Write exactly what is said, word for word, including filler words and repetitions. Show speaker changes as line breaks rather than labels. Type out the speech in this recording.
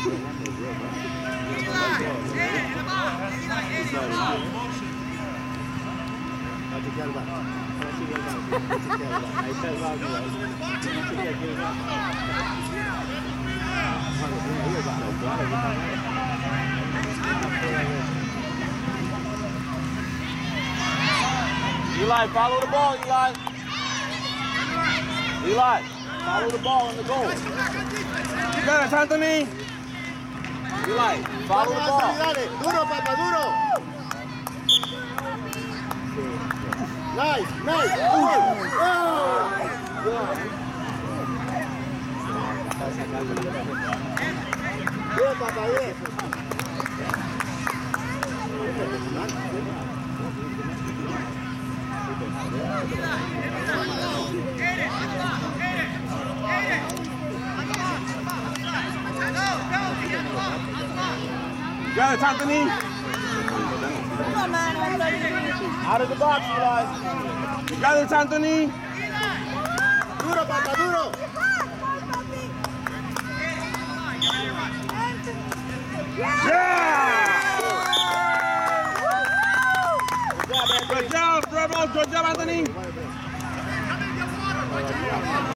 Eli, follow the ball, Eli. Eli, follow the ball on the goal. You got it, Anthony. Eli, follow the ball.
Duro, papá, duro. Nice, nice. Bien, papá, bien.
You got it, Anthony. Out of the box, Eli. You got it, Anthony.
Duro, papá, duro.
Yeah! Good job, Bravo. Good job, Anthony.